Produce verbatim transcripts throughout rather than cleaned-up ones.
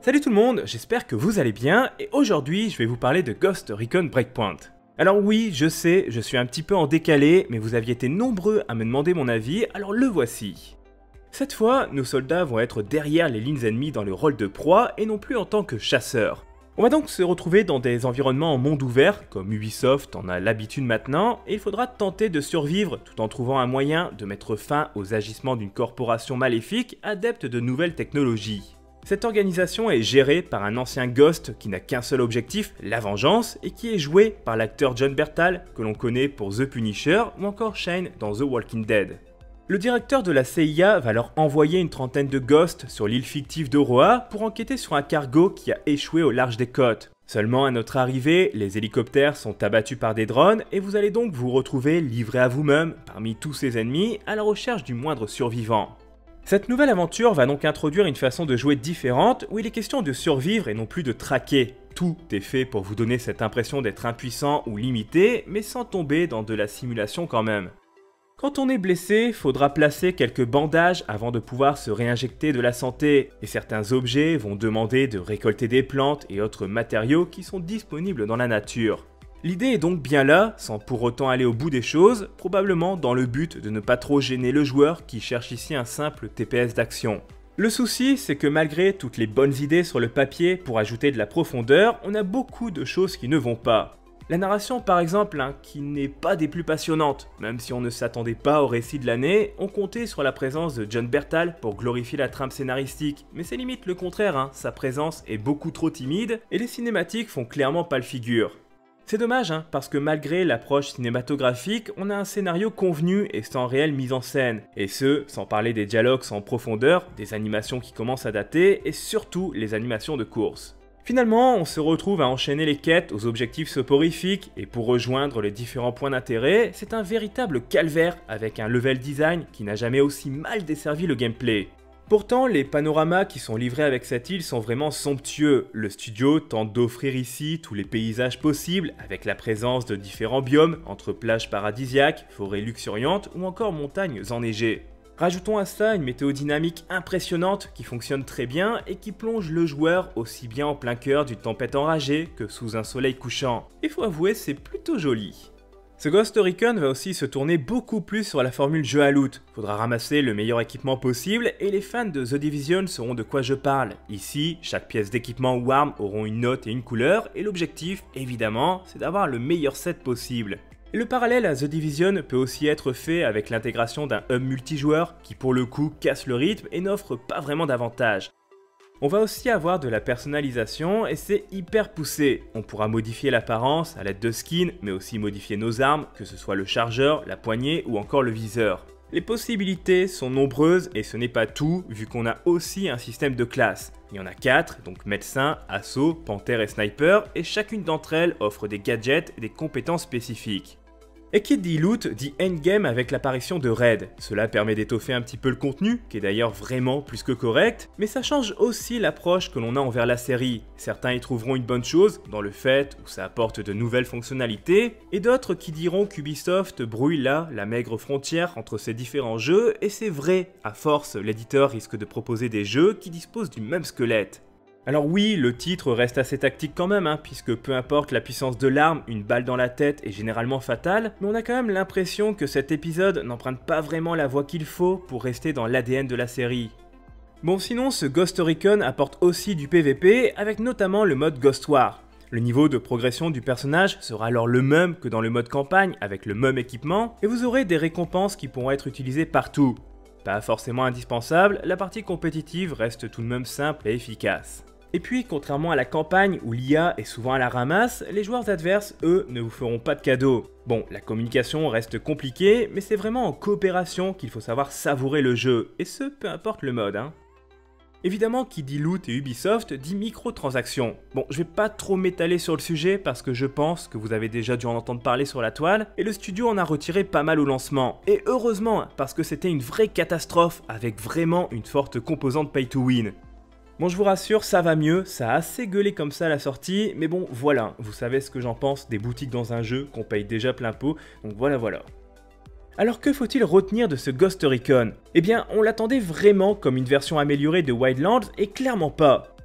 Salut tout le monde, j'espère que vous allez bien et aujourd'hui je vais vous parler de Ghost Recon Breakpoint. Alors oui, je sais, je suis un petit peu en décalé, mais vous aviez été nombreux à me demander mon avis, alors le voici. Cette fois, nos soldats vont être derrière les lignes ennemies dans le rôle de proie et non plus en tant que chasseurs. On va donc se retrouver dans des environnements en monde ouvert, comme Ubisoft en a l'habitude maintenant, et il faudra tenter de survivre tout en trouvant un moyen de mettre fin aux agissements d'une corporation maléfique adepte de nouvelles technologies. Cette organisation est gérée par un ancien Ghost qui n'a qu'un seul objectif, la vengeance, et qui est joué par l'acteur Jon Bernthal, que l'on connaît pour The Punisher ou encore Shane dans The Walking Dead. Le directeur de la C I A va leur envoyer une trentaine de Ghosts sur l'île fictive d'Oroa pour enquêter sur un cargo qui a échoué au large des côtes. Seulement à notre arrivée, les hélicoptères sont abattus par des drones et vous allez donc vous retrouver livré à vous-même parmi tous ces ennemis à la recherche du moindre survivant. Cette nouvelle aventure va donc introduire une façon de jouer différente où il est question de survivre et non plus de traquer. Tout est fait pour vous donner cette impression d'être impuissant ou limité, mais sans tomber dans de la simulation quand même. Quand on est blessé, faudra placer quelques bandages avant de pouvoir se réinjecter de la santé, et certains objets vont demander de récolter des plantes et autres matériaux qui sont disponibles dans la nature. L'idée est donc bien là, sans pour autant aller au bout des choses, probablement dans le but de ne pas trop gêner le joueur qui cherche ici un simple T P S d'action. Le souci, c'est que malgré toutes les bonnes idées sur le papier pour ajouter de la profondeur, on a beaucoup de choses qui ne vont pas. La narration par exemple, hein, qui n'est pas des plus passionnantes, même si on ne s'attendait pas au récit de l'année, on comptait sur la présence de Jon Bernthal pour glorifier la trame scénaristique, mais c'est limite le contraire, hein, sa présence est beaucoup trop timide et les cinématiques font clairement pas le figure. C'est dommage, hein, parce que malgré l'approche cinématographique, on a un scénario convenu et sans réelle mise en scène, et ce, sans parler des dialogues sans profondeur, des animations qui commencent à dater, et surtout les animations de course. Finalement, on se retrouve à enchaîner les quêtes aux objectifs soporifiques, et pour rejoindre les différents points d'intérêt, c'est un véritable calvaire avec un level design qui n'a jamais aussi mal desservi le gameplay. Pourtant, les panoramas qui sont livrés avec cette île sont vraiment somptueux. Le studio tente d'offrir ici tous les paysages possibles avec la présence de différents biomes entre plages paradisiaques, forêts luxuriantes ou encore montagnes enneigées. Rajoutons à ça une météo dynamique impressionnante qui fonctionne très bien et qui plonge le joueur aussi bien en plein cœur d'une tempête enragée que sous un soleil couchant. Il faut avouer, c'est plutôt joli. Ce Ghost Recon va aussi se tourner beaucoup plus sur la formule jeu à loot. Faudra ramasser le meilleur équipement possible et les fans de The Division sauront de quoi je parle. Ici, chaque pièce d'équipement ou arme auront une note et une couleur et l'objectif, évidemment, c'est d'avoir le meilleur set possible. Et le parallèle à The Division peut aussi être fait avec l'intégration d'un hub multijoueur qui pour le coup casse le rythme et n'offre pas vraiment d'avantages. On va aussi avoir de la personnalisation et c'est hyper poussé. On pourra modifier l'apparence à l'aide de skins, mais aussi modifier nos armes, que ce soit le chargeur, la poignée ou encore le viseur. Les possibilités sont nombreuses et ce n'est pas tout, vu qu'on a aussi un système de classes. Il y en a quatre, donc médecin, assaut, panthère et sniper, et chacune d'entre elles offre des gadgets et des compétences spécifiques. Et qui dit loot dit endgame avec l'apparition de raids. Cela permet d'étoffer un petit peu le contenu, qui est d'ailleurs vraiment plus que correct, mais ça change aussi l'approche que l'on a envers la série. Certains y trouveront une bonne chose, dans le fait où ça apporte de nouvelles fonctionnalités, et d'autres qui diront qu'Ubisoft brouille là la maigre frontière entre ces différents jeux, et c'est vrai, à force, l'éditeur risque de proposer des jeux qui disposent du même squelette. Alors oui, le titre reste assez tactique quand même, hein, puisque peu importe la puissance de l'arme, une balle dans la tête est généralement fatale, mais on a quand même l'impression que cet épisode n'emprunte pas vraiment la voie qu'il faut pour rester dans l'A D N de la série. Bon sinon, ce Ghost Recon apporte aussi du P V P, avec notamment le mode Ghost War. Le niveau de progression du personnage sera alors le même que dans le mode campagne, avec le même équipement, et vous aurez des récompenses qui pourront être utilisées partout. Pas forcément indispensable, la partie compétitive reste tout de même simple et efficace. Et puis, contrairement à la campagne où l'I A est souvent à la ramasse, les joueurs adverses, eux, ne vous feront pas de cadeaux. Bon, la communication reste compliquée, mais c'est vraiment en coopération qu'il faut savoir savourer le jeu, et ce, peu importe le mode, hein. Évidemment, qui dit loot et Ubisoft dit microtransactions. Bon, je vais pas trop m'étaler sur le sujet parce que je pense que vous avez déjà dû en entendre parler sur la toile, et le studio en a retiré pas mal au lancement. Et heureusement, parce que c'était une vraie catastrophe, avec vraiment une forte composante pay to win. Bon, je vous rassure, ça va mieux, ça a assez gueulé comme ça à la sortie, mais bon, voilà, vous savez ce que j'en pense des boutiques dans un jeu qu'on paye déjà plein pot, donc voilà voilà. Alors que faut-il retenir de ce Ghost Recon? Eh bien, on l'attendait vraiment comme une version améliorée de Wildlands et clairement pas.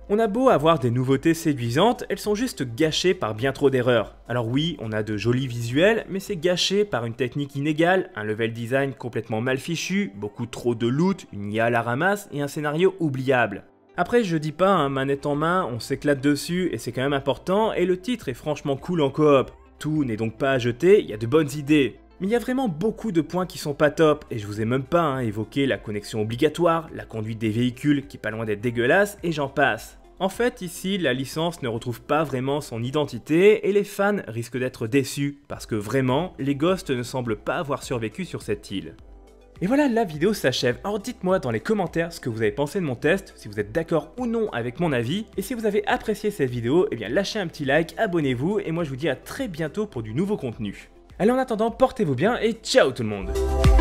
On a beau avoir des nouveautés séduisantes, elles sont juste gâchées par bien trop d'erreurs. Alors oui, on a de jolis visuels, mais c'est gâché par une technique inégale, un level design complètement mal fichu, beaucoup trop de loot, une I A à la ramasse et un scénario oubliable. Après, je dis pas, hein, manette en main, on s'éclate dessus et c'est quand même important, et le titre est franchement cool en coop. Tout n'est donc pas à jeter, il y a de bonnes idées. Mais il y a vraiment beaucoup de points qui sont pas top, et je vous ai même pas hein, évoqué la connexion obligatoire, la conduite des véhicules qui est pas loin d'être dégueulasse, et j'en passe. En fait, ici, la licence ne retrouve pas vraiment son identité, et les fans risquent d'être déçus, parce que vraiment, les Ghosts ne semblent pas avoir survécu sur cette île. Et voilà, la vidéo s'achève. Alors dites-moi dans les commentaires ce que vous avez pensé de mon test, si vous êtes d'accord ou non avec mon avis, et si vous avez apprécié cette vidéo, eh bien lâchez un petit like, abonnez-vous, et moi je vous dis à très bientôt pour du nouveau contenu. Allez, en attendant, portez-vous bien et ciao tout le monde!